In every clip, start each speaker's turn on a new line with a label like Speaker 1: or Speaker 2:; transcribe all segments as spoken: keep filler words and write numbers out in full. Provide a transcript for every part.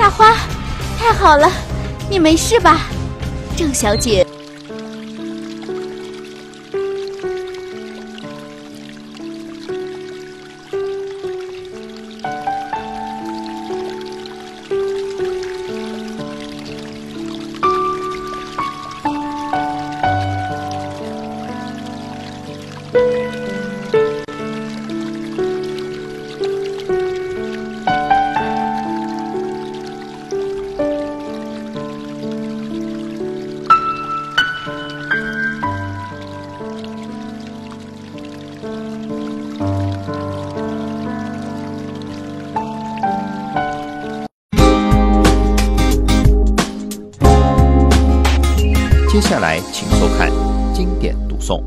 Speaker 1: 大花，太好了，你没事吧？郑小姐。
Speaker 2: 接下来，请收看经典读诵。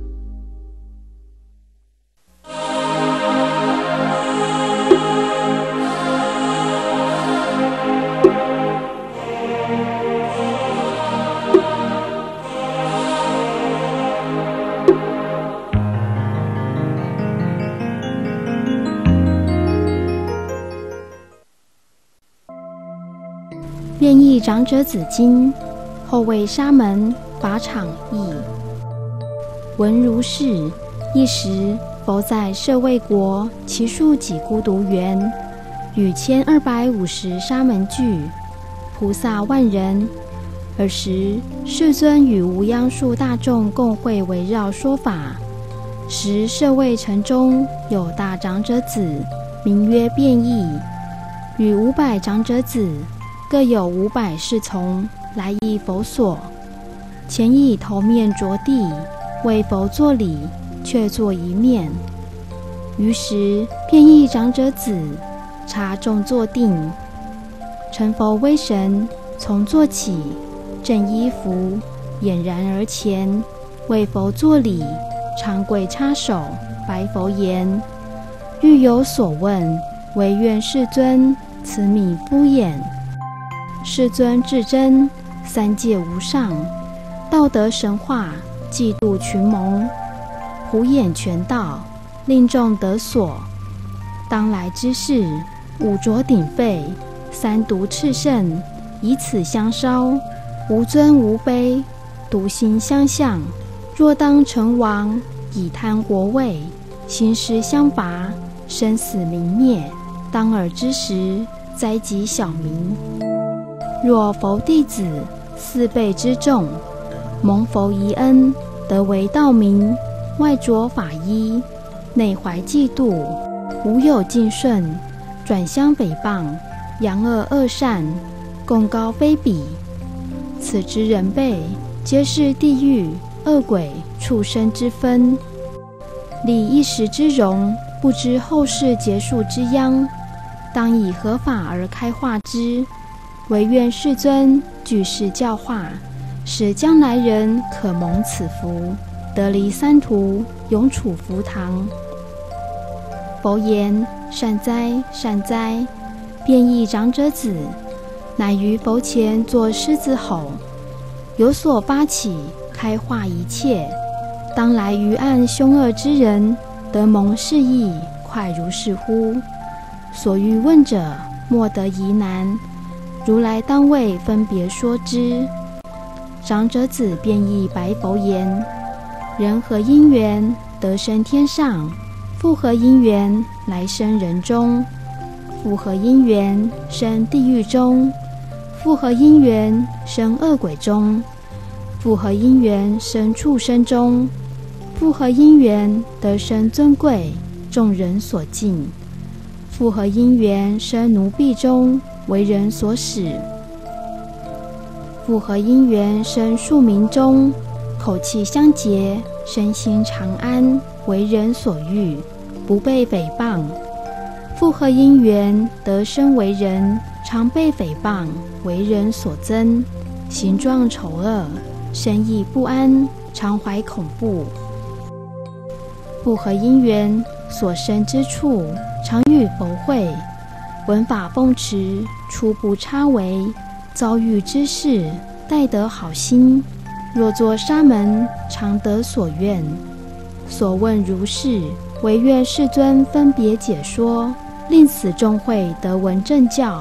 Speaker 3: 变异长者子经，后为沙门法场译。闻如是，一时佛在舍卫国其数己孤独园，与千二百五十沙门聚，菩萨万人。尔时世尊与无央数大众共会围绕说法。时舍卫城中有大长者子，名曰变异，与五百长者子各有五百侍从来诣佛所，前以头面着地为佛作礼，却坐一面。于时变异长者子察众坐定，成佛威神，从坐起，正衣服，俨然而前，为佛作礼，长跪插手，白佛言：欲有所问，唯愿世尊慈悯敷衍。世尊至真，三界无上，道德神化，济度群蒙，普演全道，令众得所。当来之事，五浊鼎沸，三毒炽盛，以此相烧，无尊无卑，独心相向。若当成王，以贪国位，行事相伐，生死明灭。当尔之时，灾及小民。若佛弟子四辈之众，蒙佛遗恩，得为道民，外着法衣，内怀嫉妒，无有敬顺，转相诽谤，扬恶恶善，共高非比。此之人辈，皆是地狱、恶鬼、畜生之分。理一时之荣，不知后世结束之殃，当以合法而开化之。唯愿世尊具世教化，使将来人可蒙此福，得离三途，永处福堂。佛言：善哉，善哉！变异长者子，乃于佛前作狮子吼，有所发起，开化一切。当来于暗凶恶之人，得蒙示意，快如是乎？所欲问者，莫得疑难。如来当为分别说之。长者子变异白佛言：人何因缘得生天上？复何因缘来生人中？复何因缘生地狱中？复何因缘生恶鬼中？复何因缘生畜生中？复何因缘得生尊贵，众人所敬？复何因缘生奴婢中，为人所使？复何因缘生庶民中，口气相洁，身心常安，为人所欲，不被诽谤？复何因缘得生为人，常被诽谤，为人所憎，形状丑恶，身意不安，常怀恐怖？复何因缘所生之处，常与佛会，闻法奉持，初不差违，遭遇之事，待得好心。若作沙门，常得所愿。所问如是，唯愿世尊分别解说，令此众会得闻正教，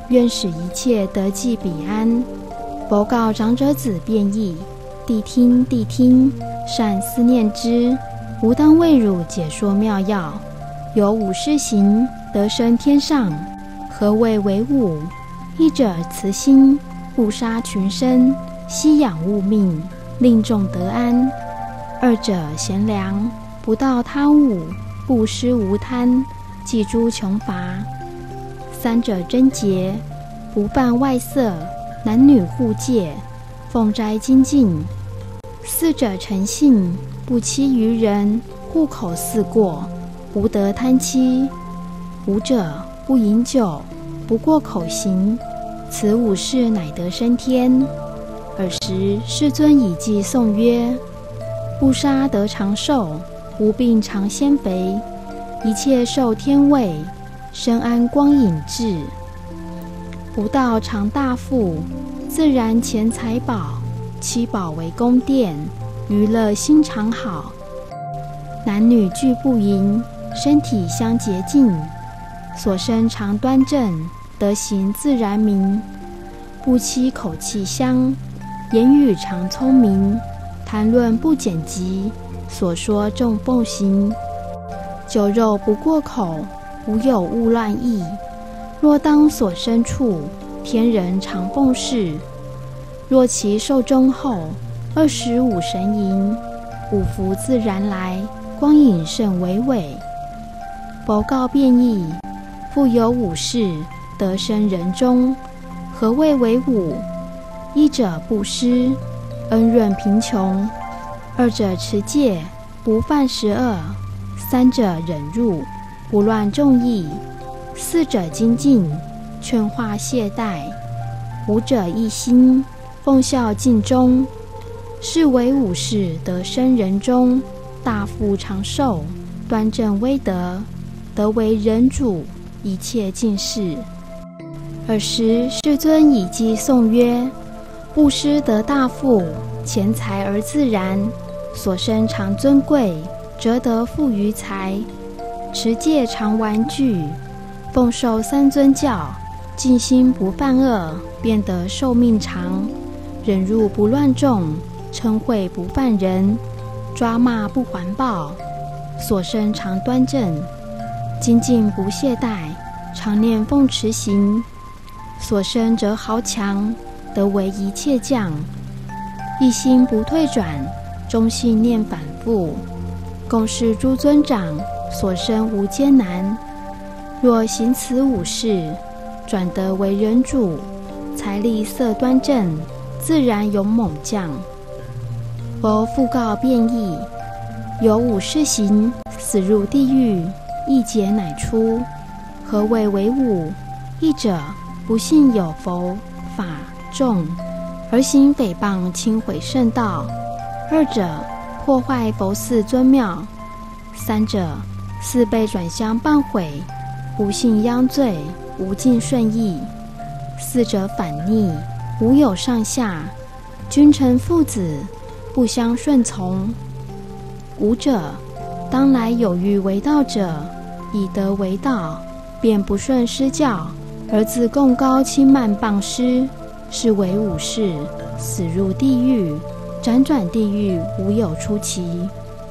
Speaker 3: 愿使一切得济彼安。佛告长者子辩议：谛听，谛听，善思念之。吾当为汝解说妙要。有五事行，得生天上。何谓为五？一者慈心，不杀群生，息养物命，令众得安；二者贤良，不盗他物，不施无贪，济诸穷乏；三者贞洁，不犯外色，男女互戒，奉斋精进；四者诚信，不欺于人，户口四过，无得贪欺；五者不饮酒，不过口行。此五事乃得生天。尔时世尊以偈颂曰：不杀得长寿，无病常鲜肥，一切受天位，身安光隐志。不盗常大富，自然钱财宝，七宝为宫殿，娱乐心常好。男女俱不淫，身体相洁净，所生常端正，德行自然明。不欺口气香，言语常聪明，谈论不简极，所说众奉行。酒肉不过口，无有误乱意。若当所生处，天人常奉事。若其寿终后，二十五神迎，五福自然来，光影甚巍巍。佛告辩议：复有五事，得生人中。何谓为五？一者布施，恩润贫穷；二者持戒，不犯十恶；三者忍辱，不乱众议；四者精进，劝化懈怠；五者一心，奉孝尽忠。是为五事得生人中，大富长寿，端正威德，得为人主，一切尽事。尔时世尊以偈颂曰：布施得大富，钱财而自然，所生常尊贵，则得富于财；持戒常玩具，奉受三尊教，尽心不犯恶，便得寿命长；忍辱不乱众，嗔恚不犯人，抓骂不还报，所生常端正；精进不懈怠，常念奉持行，所生则豪强，得为一切将；一心不退转，忠信念反复，共事诸尊长，所生无艰难。若行此五事，转得为人主，财力色端正，自然勇猛将。佛复告辩议：有五事行，死入地狱，一劫乃出。何谓为五？一者不信有佛法众，而行诽谤轻毁圣道；二者破坏佛寺尊庙；三者寺被转香谤毁，不信殃罪，无尽顺意；四者反逆，无有上下，君臣父子不相顺从；五者当来有欲为道者，以得为道，便不顺师教，而自贡高轻慢谤师，是为五事，死入地狱，辗转地狱，无有出期。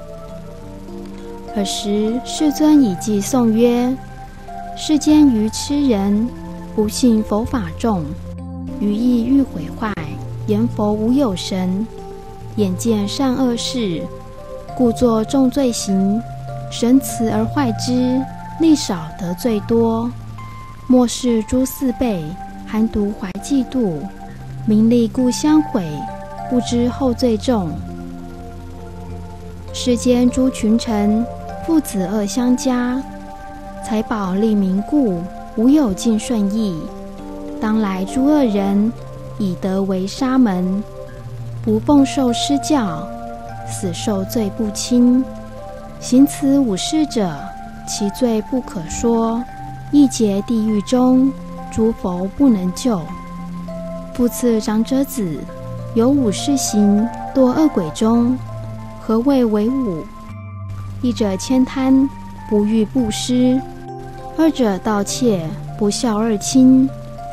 Speaker 3: 尔时世尊以偈颂曰：世间愚痴人，不信佛法众，于意欲毁坏，言佛无有神，眼见善恶事，故作重罪行，神慈而坏之，利少得罪多。末世诸四辈，含毒怀嫉妒，名利故相毁，不知后罪重。世间诸群臣，父子恶相加，财宝利民故，无有尽顺意。当来诸恶人，以德为沙门，不奉受师教，死受罪不轻。行此五事者，其罪不可说，一劫地狱中，诸佛不能救。复次长者子，有五事行，堕恶鬼中。何谓为五？一者悭贪，不欲布施；二者盗窃，不孝二亲；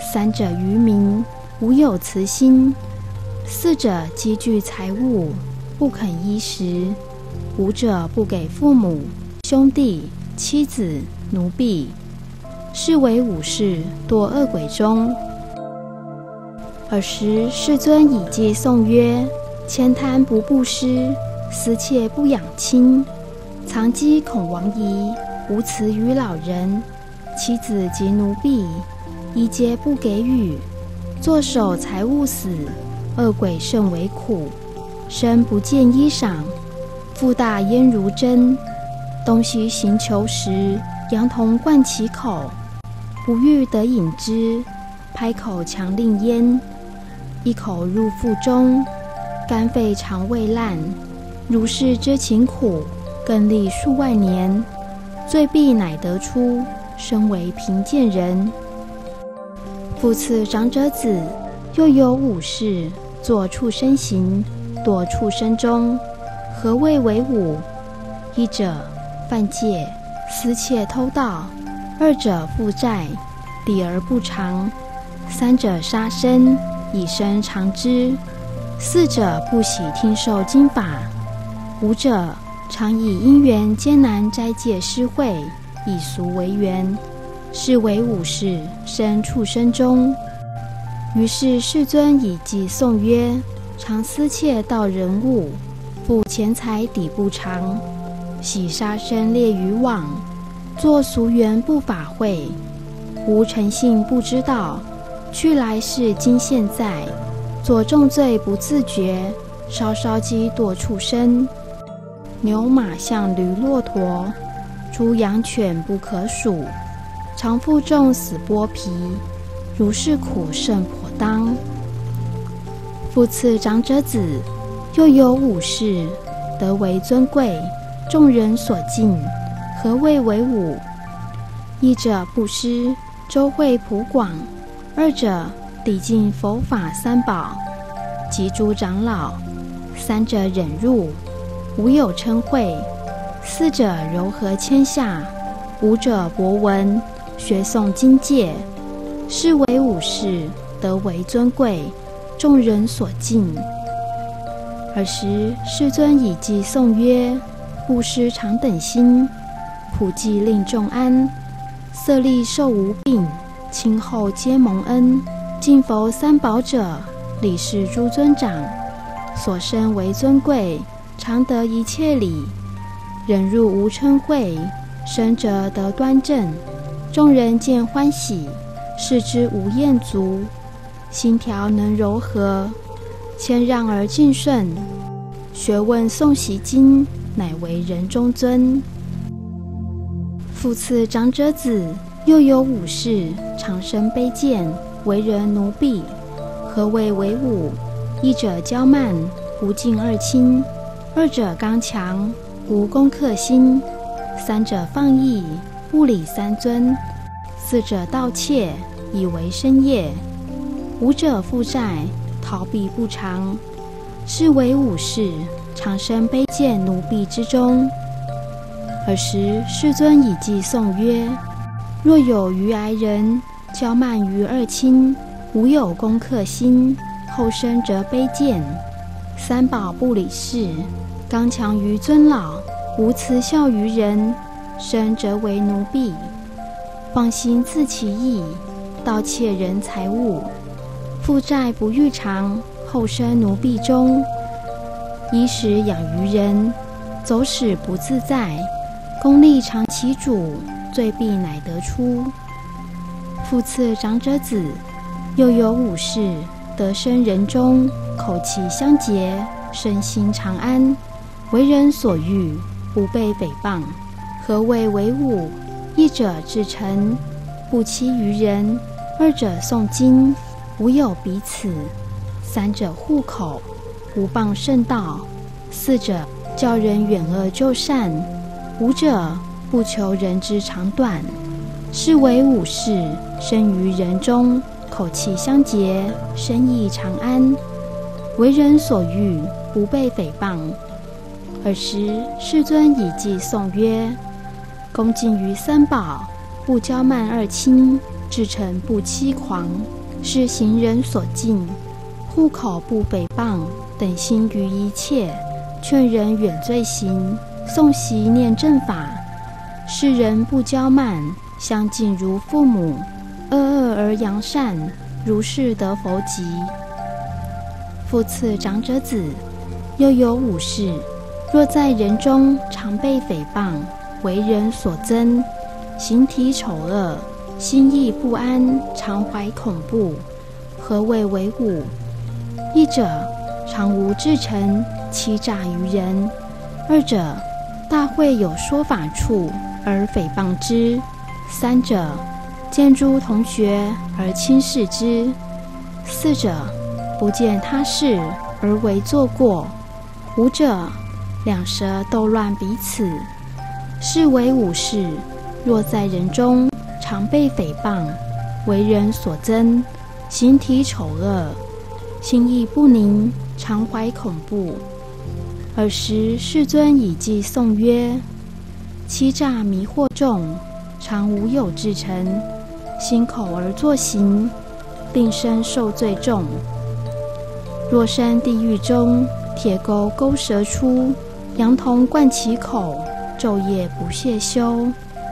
Speaker 3: 三者愚民，无有慈心；四者积聚财物，不肯衣食；五者不给父母、兄弟、妻子、奴婢，是为五事，堕恶鬼中。尔时世尊以偈颂曰：悭贪不布施，私窃不养亲，藏积恐亡遗，无慈于老人，妻子及奴婢，一皆不给予，作守财物死，恶鬼甚为苦。身不见衣裳，腹大焉如针，东西行求时，羊童灌其口，不欲得饮之，拍口强令焉，一口入腹中，肝肺肠胃烂，如是之情苦，更历数万年，罪必乃得出，身为贫贱人。复次长者子，又有五事，作畜生行，堕畜生中。何谓为五？一者犯戒，私窃偷盗；二者负债，抵而不偿；三者杀生，以身偿之；四者不喜听受经法；五者常以因缘艰难斋戒施惠，以俗为缘，是为五事，生畜生中。于是世尊以偈颂曰：常私窃盗人物，负钱财抵不偿，喜杀生猎渔网，作俗缘不法会，无诚信不知道，去来世今现在，作重罪不自觉，稍稍积堕畜生。牛马象驴骆驼，猪羊犬不可数，常负重死剥皮，如是苦甚颇当。复次长者子，又有五事，得为尊贵，众人所敬。何谓为五？一者布施，周惠普广；二者礼敬佛法三宝及诸长老；三者忍辱，无有嗔恚；四者柔和谦下；五者博闻，学诵经戒。是为五事，得为尊贵，众人所敬。尔时世尊以偈颂曰：布施常等心，普济令众安，色力受无病，亲厚皆蒙恩。敬佛三宝者，礼事诸尊长，所生为尊贵，常得一切礼。忍辱无嗔恚，身者得端正，众人见欢喜，视之无厌足，心调能柔和，谦让而敬顺，学问诵习经，乃为人中尊。复次长者子，又有五事，常生卑贱，为人奴婢。何谓为五？一者骄慢，不敬二亲；二者刚强，无攻克心；三者放逸，不理三尊；四者盗窃，以为生业；五者负债，逃避不偿。是为五事，常生卑贱奴婢之中。尔时世尊以偈颂曰：若有愚哀人，骄慢于二亲，无有攻克心，后生则卑贱；三宝不理事，刚强于尊老，无慈孝于人，生则为奴婢；放心自其意，盗窃人财物，负债不欲偿，后生奴婢中；衣食养于人，走使不自在，功利偿其主，罪必乃得出。复次长者子，又有五事，得生人中，口气相洁，身心常安，为人所欲，不被诽谤。何谓为五？一者至诚，不欺于人；二者诵经，无有彼此；三者护口，无谤圣道；四者教人远恶就善；五者不求人之长短。是为五事，生于人中，口气相洁，身意常安，为人所欲，不被诽谤。尔时世尊以偈颂曰：恭敬于三宝，不骄慢二亲， 至诚不欺狂，是行人所敬。户口不诽谤，等心于一切，劝人远罪行，诵习念正法。世人不骄慢，相敬如父母。恶恶而扬善，如是得佛吉。复次长者子，又有五事：若在人中常被诽谤，为人所憎，形体丑恶，心意不安，常怀恐怖。何谓为五？一者，常无至诚，欺诈于人；二者，大会有说法处而诽谤之；三者，见诸同学而轻视之；四者，不见他事而为作过；五者，两舌斗乱彼此。是为五事。若在人中常被诽谤，为人所憎，形体丑恶，心意不宁，常怀恐怖。尔时世尊以偈颂曰：欺诈迷惑众，常无有至诚，心口而作行，令身受罪重。若身地狱中，铁钩钩舌出，羊童灌其口，昼夜不懈休。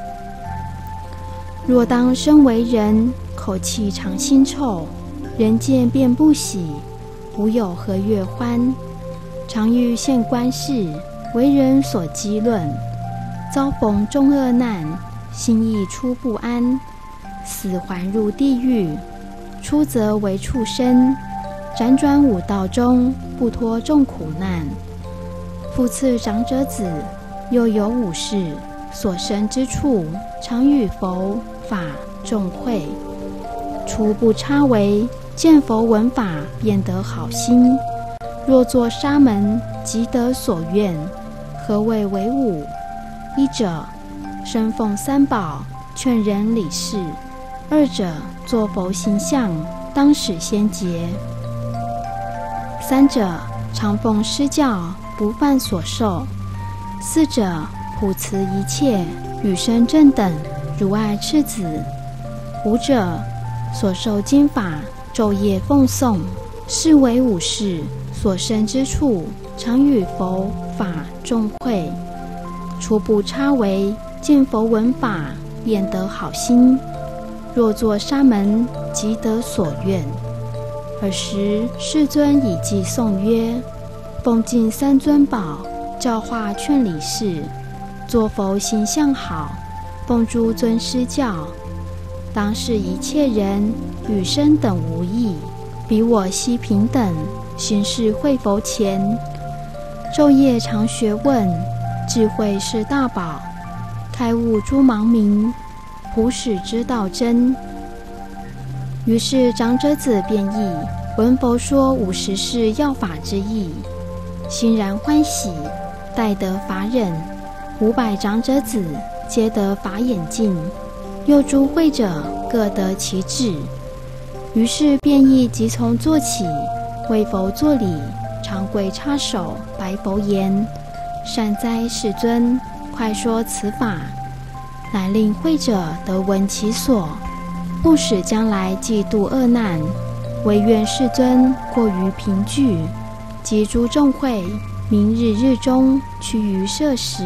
Speaker 3: 若当身为人，口气常腥臭，人见便不喜，无有和悦欢。常遇现官事，为人所讥论，遭逢众恶难，心意出不安，死还入地狱，出则为畜生，辗转五道中，不脱众苦难。复次长者子，又有五事：所生之处，常与佛法众会，初不差为，见佛闻法，便得好心。若作沙门，即得所愿。何谓为五？一者，身奉三宝，劝人理事；二者，作佛形象，当使先结；三者，常奉施教，不犯所受；四者，普慈一切，与生正等，如爱赤子；五者，所受经法，昼夜奉诵。是为五事。所生之处，常与佛法众会，初不差为，见佛闻法，便得好心。若作沙门，即得所愿。尔时世尊以偈颂曰：奉敬三尊宝，教化劝理事，作佛形象好，奉诸尊师教，当是一切人，与生等无异，比我悉平等。行事会佛前，昼夜常学问，智慧是大宝，开悟诸盲明，普使之道真。于是长者子便意闻佛说五十事要法之意，欣然欢喜，待得法忍。五百长者子皆得法眼净，又诸会者各得其智。于是便意即从坐起，为佛作礼，长跪插手，白佛言：善哉世尊，快说此法，乃令会者得闻其所，不使将来嫉妒恶难。唯愿世尊过于贫具，及诸众会，明日日中趋于舍时。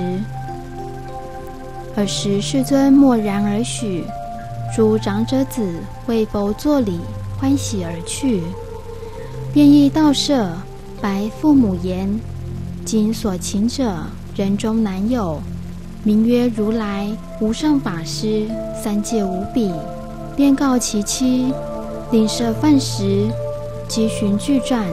Speaker 3: 尔时世尊默然而许，诸长者子为佛作礼，欢喜而去。便意到舍，白父母言：今所请者，人中难有，名曰如来无上法师，三界无比。便告其妻，令设饭食，即寻具传。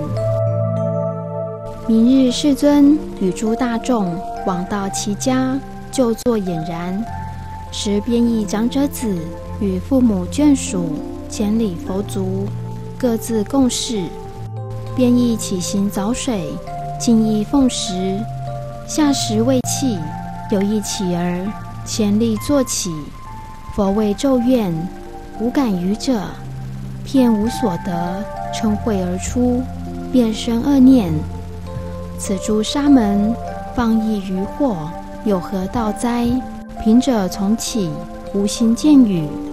Speaker 3: 明日世尊与诸大众往到其家，就坐俨然。时便意长者子与父母眷属前礼佛足，各自共事。便意起行早水，尽意奉食。下食未讫，有一乞儿前立坐起，佛谓咒怨，无敢语者，片无所得，嗔恚而出，便生恶念：此诸沙门放逸于祸，有何道哉？贫者从起，无心见语。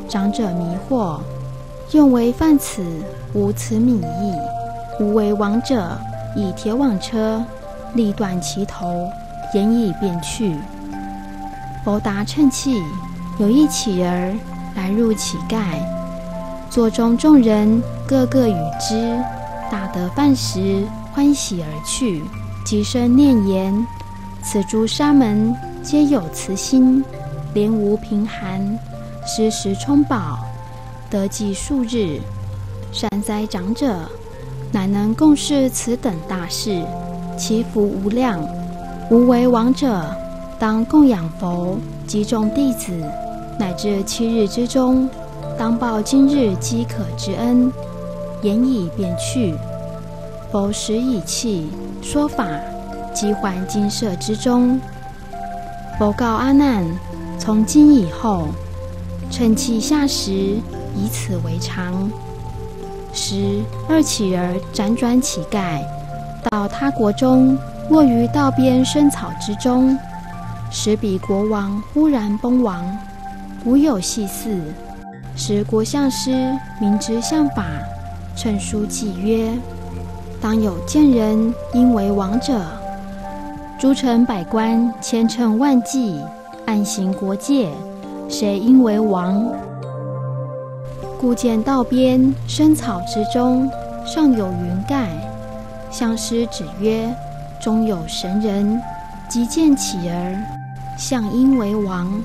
Speaker 3: 长者迷惑，用为犯此，无此敏意。吾为王者，以铁网车力断其头，言以便去。佛答乘气，有一乞儿来入乞丐，座中众人个个与之，大得饭食，欢喜而去。即生念言：此诸沙门皆有慈心，莲无贫寒，时时充饱，得济数日。善哉长者，乃能共事此等大事，其福无量。吾为王者，当供养佛及众弟子，乃至七日之中，当报今日饥渴之恩。言以便去。佛时以气说法，即还精舍之中。佛告阿难：从今以后，乘气下食，以此为常。时二乞儿辗转乞丐，到他国中，卧于道边生草之中。时彼国王忽然崩亡，无有系嗣。时国相师明知相法，乘书记曰：当有见人因为王者，诸臣百官千乘万计，暗行国界，谁因为王？故见道边生草之中，上有云盖。相师指曰：中有神人，即见乞儿，相因为王。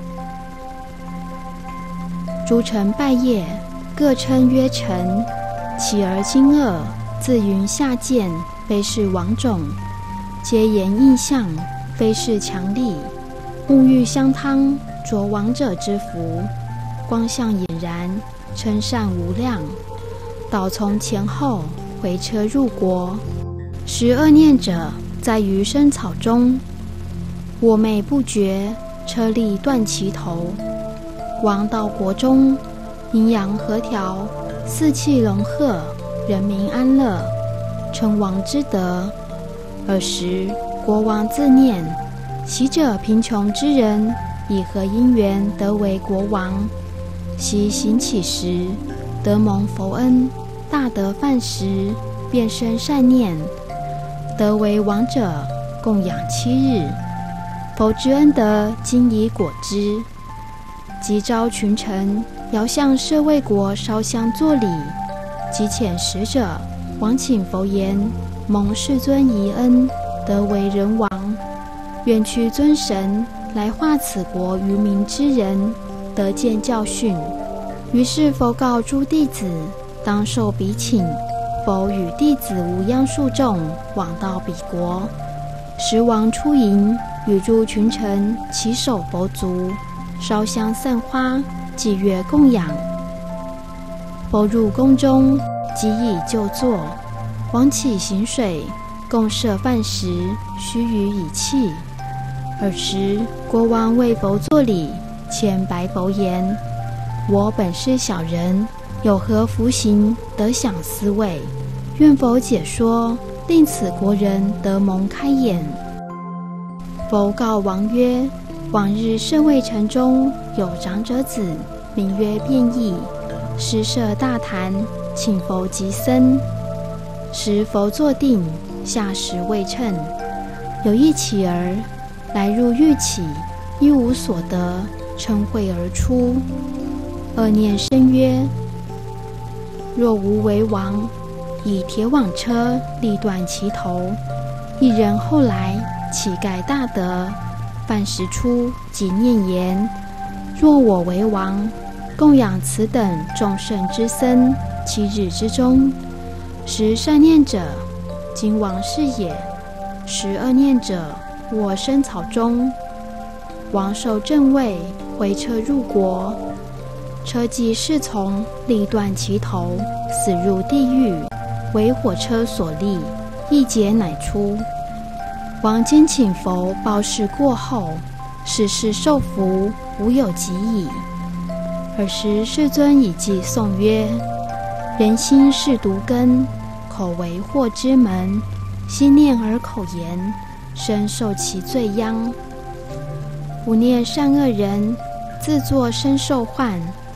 Speaker 3: 诸臣拜谒，各称曰臣。乞儿惊愕，自云下贱，非是王种。皆言印象，非是强力。沐浴香汤，着王者之服，光相俨然，称善无量。导从前后，回车入国。时恶念者在于生草中，我寐不绝，车力断其头。王到国中，阴阳和调，四气融合，人民安乐，称王之德。尔时国王自念：昔者贫穷之人，以何因缘得为国王？昔行乞时，得蒙佛恩，大得饭食，便生善念，得为王者，供养七日。佛之恩德，今已果之。即召群臣，遥向舍卫国烧香作礼。即遣使者，往请佛言：蒙世尊遗恩，得为人王，愿去尊神，来化此国愚民之人，得见教训。于是佛告诸弟子，当受彼请。佛与弟子无央数众，往到彼国。时王出营，与诸群臣齐守佛足，烧香散花，祭乐供养。佛入宫中，即以就坐。王起行水，共设饭食，须臾以弃。尔时国王为佛作礼，谦白佛言：我本是小人，有何福行得享斯位？愿佛解说，令此国人得蒙开眼。佛告王曰：往日舍卫城中有长者子，名曰辩益，施设大坛，请佛及僧。时佛坐定，下食未称。有一乞儿来入欲乞，一无所得，嗔恚而出。恶念生曰：若无为王，以铁网车力断其头。一人后来，乞丐大得，饭食出，即念言：若我为王，供养此等众圣之僧，七日之中。时善念者，今王是也；时恶念者，我生草中。王受正位，回车入国。车骑侍从，力断其头，死入地狱，为火车所立，一劫乃出。王今请佛报事过后，世事受福，无有及矣。尔时世尊以偈颂曰：人心是毒根，口为祸之门，心念而口言，身受其罪殃。不念善恶人，自作身受患。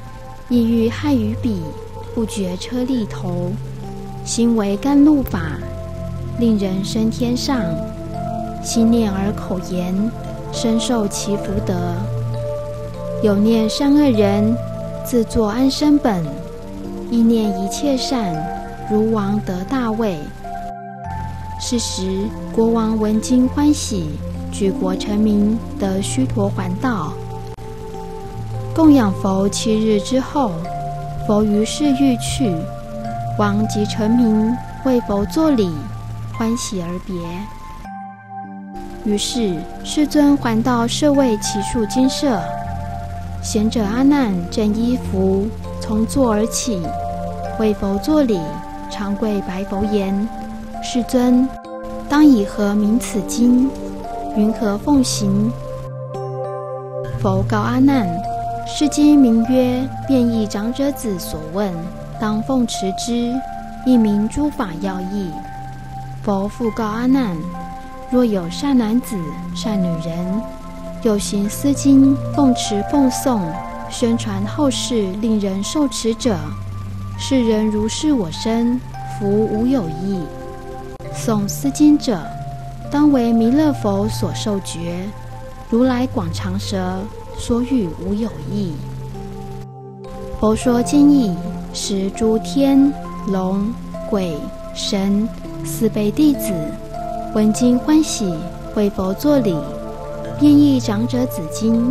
Speaker 3: 意欲害于彼，不觉车力头，心为甘露法，令人升天上。心念而口言，深受其福德。有念善恶人，自作安身本，意念一切善，如王得大位。是时，国王闻经欢喜，举国臣民得须陀洹道。供养佛七日之后，佛于是欲去，王及臣民为佛作礼，欢喜而别。于是世尊还到舍卫祇树精舍，贤者阿难正衣服，从座而起，为佛作礼，长跪白佛言：世尊，当以何名此经？云何奉行？佛告阿难：是经名曰变异长者子所问，当奉持之，一名诸法要义。佛复告阿难：若有善男子、善女人，有行思经，奉持奉诵，宣传后世，令人受持者，是人如是我身，福无有异。诵思经者，当为弥勒佛所受觉，如来广长舌，所语无有异。佛说经义，使诸天龙鬼神四辈弟子闻经欢喜，为佛作礼，变异长者子经。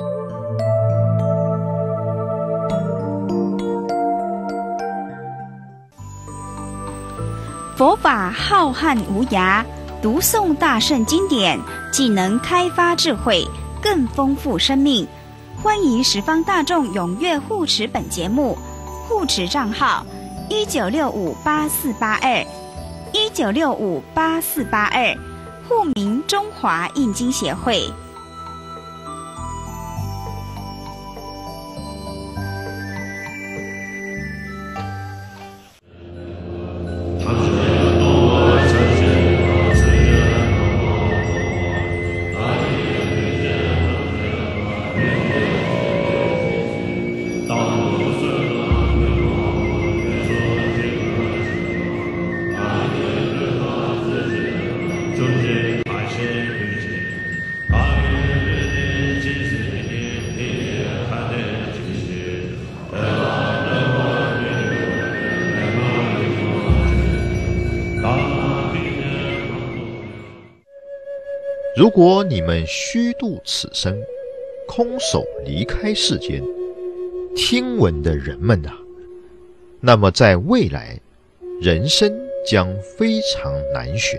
Speaker 4: 佛法浩瀚无涯，读诵大圣经典，既能开发智慧，更丰富生命。欢迎十方大众踊跃护持本节目，护持账号一九六五八四八二一九六五八四八二，户名中华印经协会。
Speaker 2: 如果你们虚度此生，空手离开世间，听闻的人们啊，那么在未来，人生将非常难寻。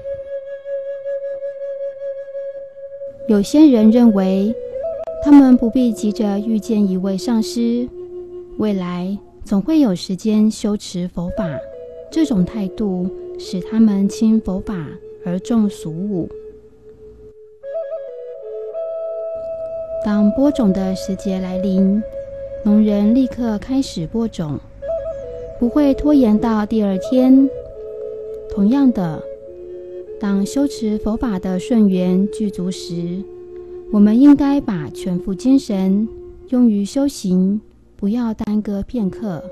Speaker 3: 有些人认为，他们不必急着遇见一位上师，未来总会有时间修持佛法。这种态度使他们轻佛法而重俗务。当播种的时节来临，农人立刻开始播种，不会拖延到第二天。同样的，当修持佛法的顺缘具足时，我们应该把全副精神用于修行，不要耽搁片刻。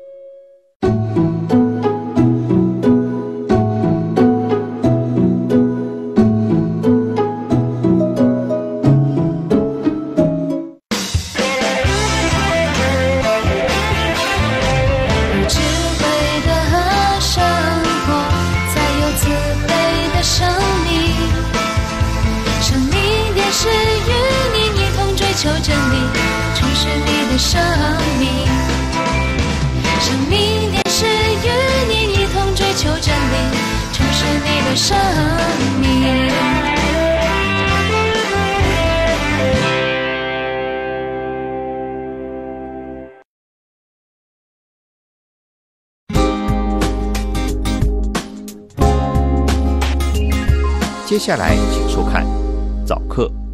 Speaker 5: 求真理，充实你的生命。生命电视与你一同追求真理，充实你的生命。
Speaker 2: 接下来请收看早课。